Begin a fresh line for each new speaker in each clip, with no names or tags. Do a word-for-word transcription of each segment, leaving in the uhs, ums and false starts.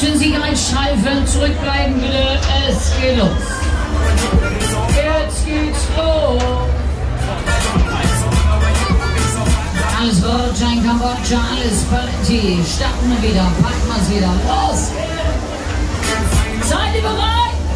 Action Sicherheitsstreifen, zurückbleiben bitte, es geht los. Jetzt geht's los. Alles Roger in Kambodscha, alles Paletti. Starten wir wieder, packen wir es wieder. Los geht's! Seid ihr bereit?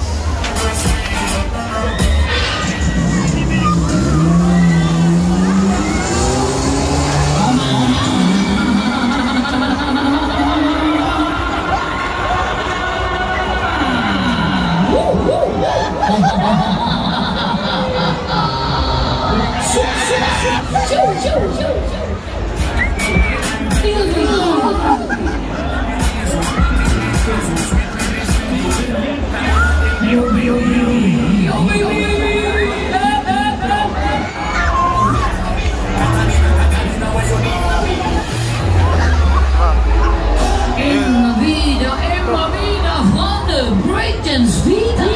Immer wieder, immer wieder, Freunde, Breakdance wieder.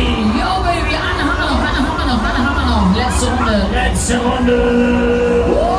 Letzte Runde, letzte Runde.